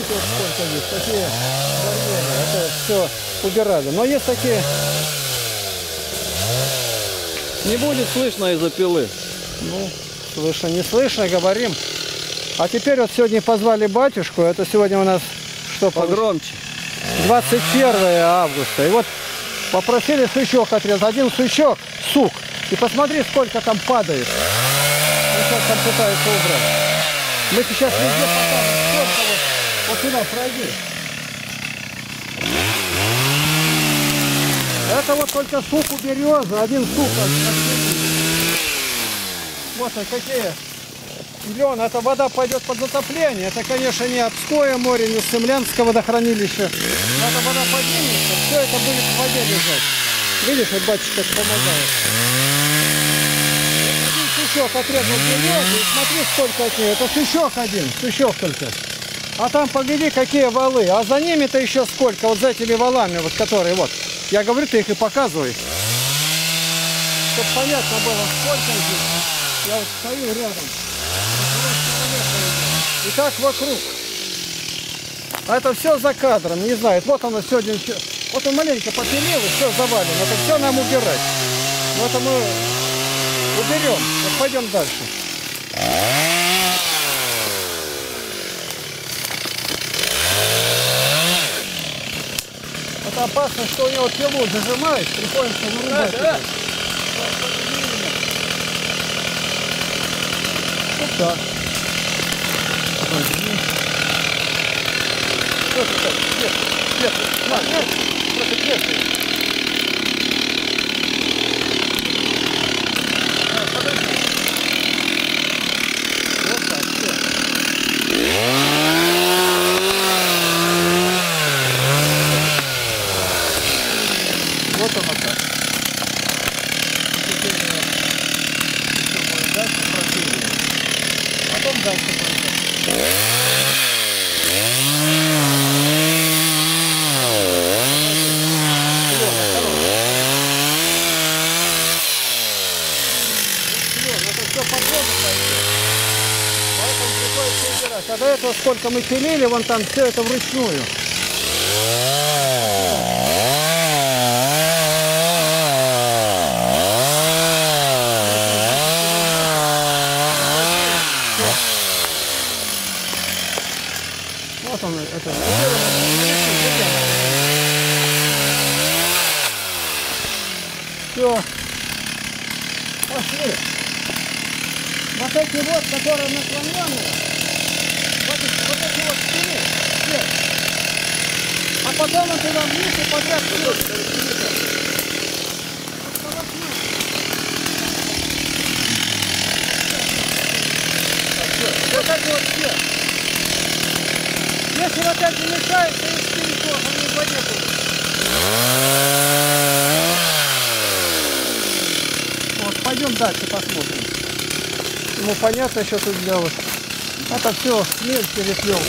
видите, вот сколько здесь, такие барьеры. Это все убирали. Но есть такие... Не будет слышно из-за пилы. Ну, слышно, не слышно, говорим. А теперь вот сегодня позвали батюшку. Это сегодня у нас что? Погромче. 21 августа. И вот попросили сучок отрезать. Один сучок, сук. И посмотри, сколько там падает. Он сейчас там пытается убрать. Мы сейчас везде покажем, сколько вот сюда пройди. Это вот только сук у березы. Один сук. Вот какие. Миллион, эта вода пойдет под затопление. Это, конечно, не Обское море, не Сымлянское водохранилище. Но эта вода поднимется, все это будет в воде лежать. Видишь, вот батюшка помогает. Один сучок отрезал березу, и смотри, сколько от нее. Это сучок один, сучок только. А там, погляди, какие валы. А за ними-то еще сколько, вот за этими валами, вот которые вот. Я говорю, ты их и показывай. Чтобы понятно было, сколько здесь. Я вот стою рядом. И так вокруг. А это все за кадром, не знаю. Вот оно сегодня. Вот он маленько попилил, и все завалено. Это все нам убирать. Но это мы уберем. Вот пойдем дальше. Это опасно, что у него пилу зажимает, приходится вырубать. Да. Вот так. Вот оно так. Дальше просили. Потом дальше просили. А до этого сколько мы пилили, вон там все это вручную. Вот он, это. Все. Пошли. Вот эти вот, которые наклоненные, вот эти вот стены, все. А потом он туда вниз и подряд вниз. Вот эти вот все. Если вот эти мешают, то их перекос, они в воде будут. Вот, пойдем дальше посмотрим. Ну понятно, что тут делать. Это все смель переплел.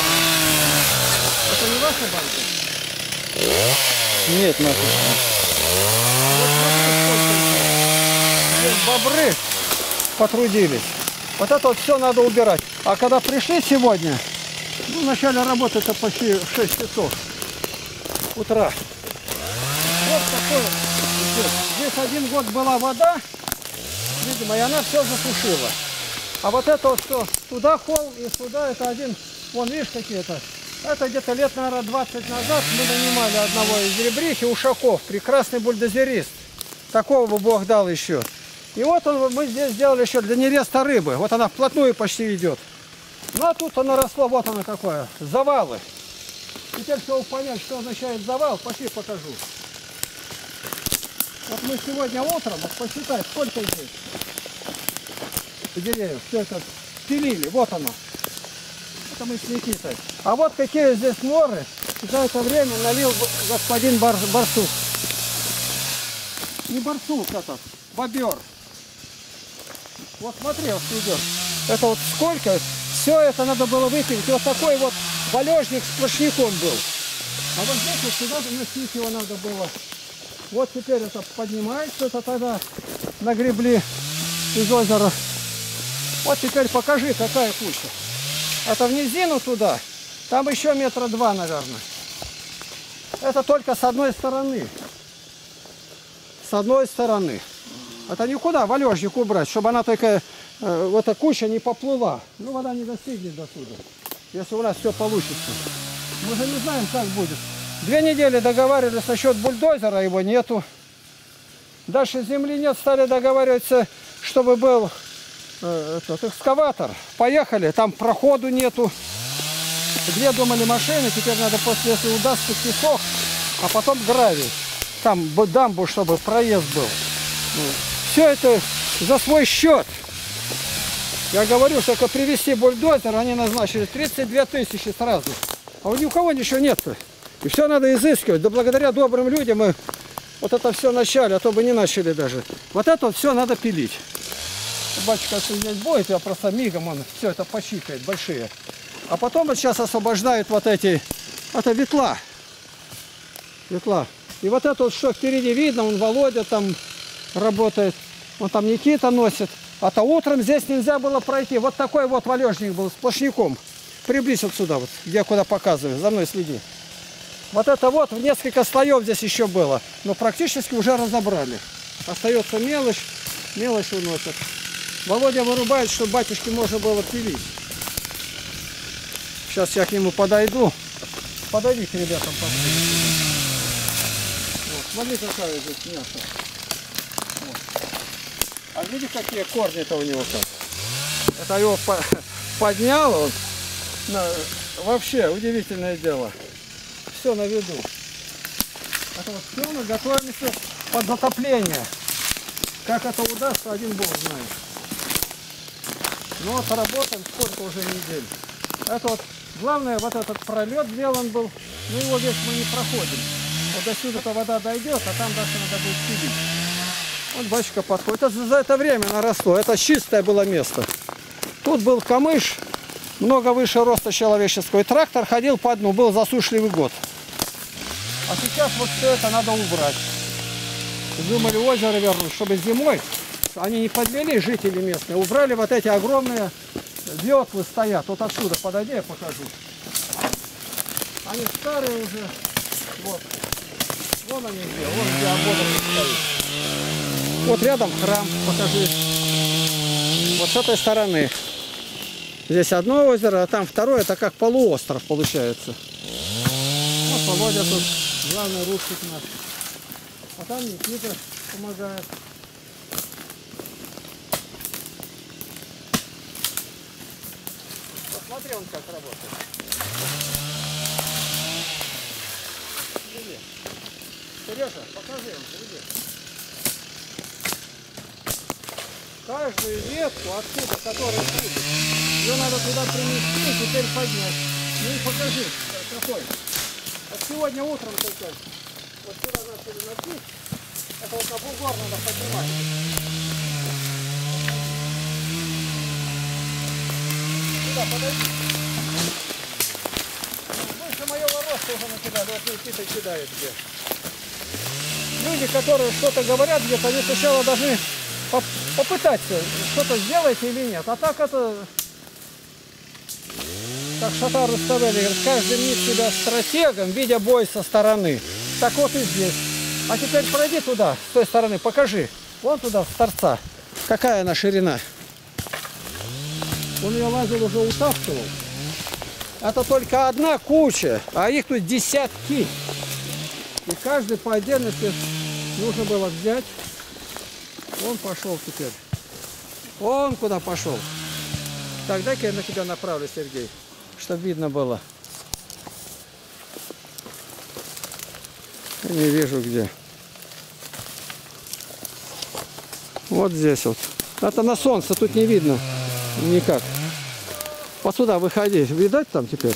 Это не ваша банка? Нет, наша. Вот смотри, сколько бобры потрудились. Вот это вот все надо убирать. А когда пришли сегодня, ну, в начале работы это почти в 6 часов утра. Вот такое. Здесь 1 год была вода, видимо, и она все засушила. А вот это вот что, туда холм и сюда, это один, вон видишь какие-то. Это где-то лет, наверное, 20 назад мы нанимали одного из Ребрихи, Ушаков, прекрасный бульдозерист. Такого бы Бог дал еще. И вот он, мы здесь сделали еще для нереста рыбы. Вот она вплотную почти идет. Ну а тут оно росло, вот оно какое, завалы. Теперь, чтобы понять, что означает завал, пошли покажу. Вот мы сегодня утром, вот посчитай, сколько здесь деревьев, все это пилили, вот оно. Это мы с Никитой. А вот какие здесь норы за это время налил господин Барсук. Не Барсук этот, бобер. Вот смотри, вот идет. Это вот сколько, все это надо было выпилить. Вот такой вот валежник с сплошняком был. А вот здесь вот сюда носить его надо было. Вот теперь это поднимается, это тогда нагребли из озера. Вот теперь покажи, какая куча. Это в низину туда. Там еще метра 2, наверное. Это только с одной стороны. С одной стороны. Это никуда валежник убрать, чтобы она только, вот эта куча не поплыла. Ну, вода не достигнет до сюда. Если у нас все получится. Мы же не знаем, как будет. 2 недели договаривались насчет бульдозера, его нету. Дальше земли нет, стали договариваться, чтобы был этот экскаватор. Поехали, там проходу нету. 2 думали машины, теперь надо после, если удастся, песок, а потом гравий. Там дамбу, чтобы проезд был. Все это за свой счет. Я говорю, что только привезти бульдозер, они назначили 32 тысячи сразу. А ни у кого ничего нет. И все надо изыскивать. Да благодаря добрым людям мы вот это все начали, а то бы не начали даже. Вот это вот все надо пилить. Батюшка, если здесь будет, я просто мигом он все это почикает, большие. А потом вот сейчас освобождают вот эти, это ветла. Ветла. И вот это вот, что впереди видно, он Володя там работает, он там Никита носит. А то утром здесь нельзя было пройти. Вот такой вот валежник был сплошняком. Приблизь вот сюда, вот, где куда показываю, за мной следи. Вот это вот в несколько слоев здесь еще было. Но практически уже разобрали. Остается мелочь, мелочь уносят. Володя вырубает, чтобы батюшке можно было пилить. Сейчас я к нему подойду. Подойди к ребятам, посмотри. Вот, смотри, какая здесь мясо. Вот. А видите, какие корни-то у него как? Это его поднял он. Вообще удивительное дело. Все на виду. Это вот все мы готовимся под затопление. Как это удастся, один Бог знает. Но вот работаем сколько уже недель. Это вот главное, вот этот пролет сделан был, но его весь мы не проходим. Вот до сюда-то вода дойдет, а там дальше надо будет пилить. Вот батюшка подходит. Это за это время наросло. Это чистое было место. Тут был камыш, много выше роста человеческого. И трактор ходил по дну, был засушливый год. А сейчас вот все это надо убрать. Думали, озеро вернуть, чтобы зимой они не подвели, жители местные. Убрали вот эти огромные ветлы стоят. Вот отсюда подойди, я покажу. Они старые уже. Вот. Вон они где. Вон где ободранный стоит. Вот рядом храм. Покажи. Вот с этой стороны. Здесь одно озеро, а там второе. Это как полуостров получается. Вот Володя тут. Главный русский наш. А там Никита помогает. Посмотри, он как работает. Иди. Сережа, покажи им, иди. Каждую ветку отсюда, которая будет, ее надо туда принести и теперь поднять. Ну и покажи, какой. Вот сегодня утром только вот сюда начали носить. Это вот на бугор надо поднимать. Сюда подойди. Выше моего роста уже накидали. Вот Никита кидает где. Люди, которые что-то говорят где-то, они сначала должны попытаться что-то сделать или нет. А так это... Как Шатар Руставели говорит, каждый мнит себя стратегом, видя бой со стороны. Так вот и здесь. А теперь пройди туда, с той стороны, покажи. Вон туда, с торца. Какая она ширина. Он ее лазил уже утаптывал. Это только одна куча, а их тут десятки. И каждый по отдельности нужно было взять. Он пошел теперь. Он куда пошел. Так, дай-ка я на тебя направлю, Сергей. Чтобы видно было. Я не вижу где. Вот здесь вот. Это на солнце, тут не видно никак. Вот сюда выходи. Видать там теперь?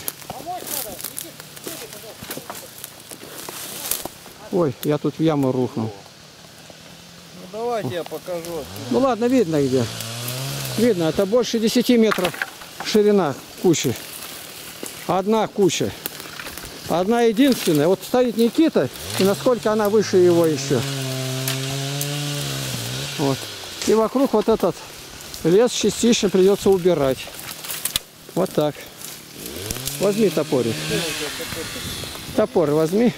Ой, я тут в яму рухнул. Ну давайте я покажу. Ну ладно, видно где. Видно, это больше 10 метров ширина кучи. Одна куча. Одна единственная. Вот стоит Никита, и насколько она выше его еще. Вот. И вокруг вот этот лес частично придется убирать. Вот так. Возьми топорик. Топор возьми.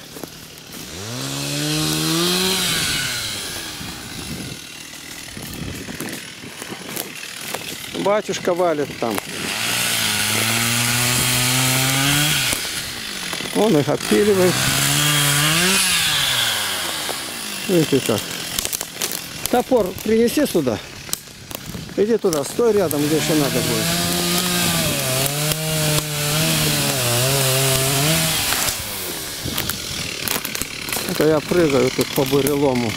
Батюшка валит там. Он их отпиливает. Видите как. Топор принеси сюда. Иди туда, стой рядом, где еще надо будет. Это я прыгаю тут по бурелому.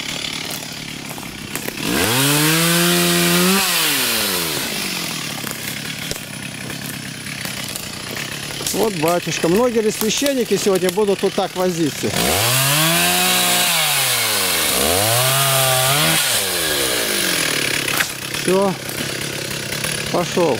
Вот батюшка. Многие ли священники сегодня будут вот так возиться? Все. Пошел.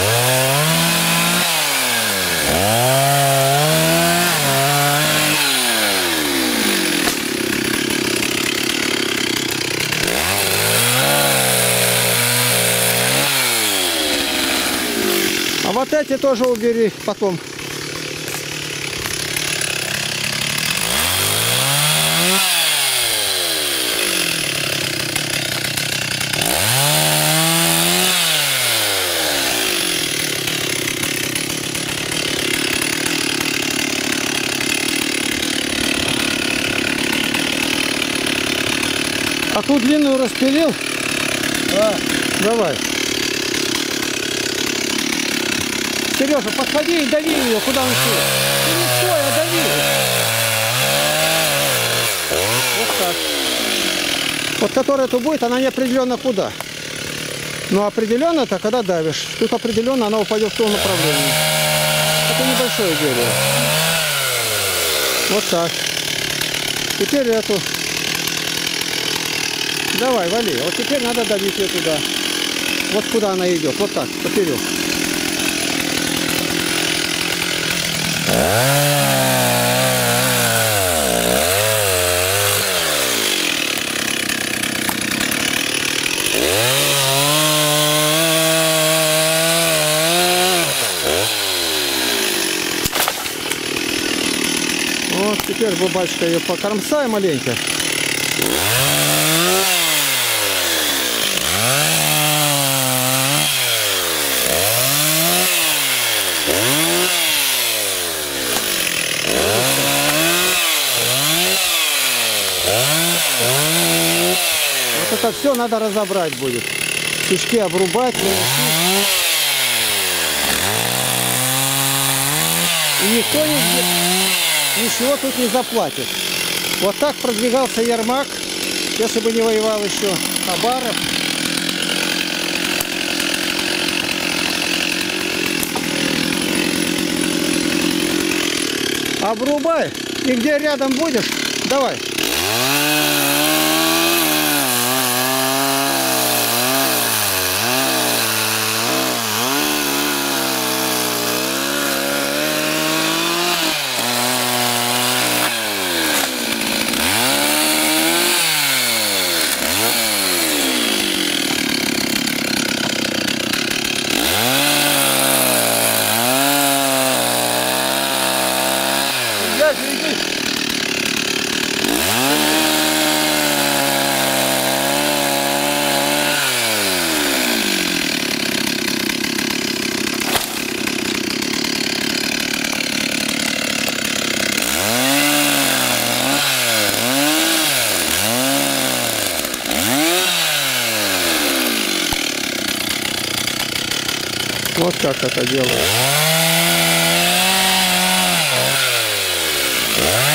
А вот эти тоже убери потом. А ту длинную распилил? Да. Давай. Сережа, подходи и дави ее, куда он сел. Ты не стой, а дави. Вот так. Вот которая тут будет, она неопределенно куда. Но определенно-то, когда давишь. Тут определенно она упадет в том направлении. Это небольшое дерево. Вот так. Теперь эту. Давай, вали. Вот теперь надо давить ее туда. Вот куда она идет. Вот так, поперек. Вот теперь бабачка ее покромсай маленько. Вот это все надо разобрать будет. Сучки обрубать, выносить. И никто ничего тут не заплатит. Вот так продвигался Ермак, если бы не воевал еще Хабаров. Обрубай. И где рядом будешь, давай. Вот как это делается.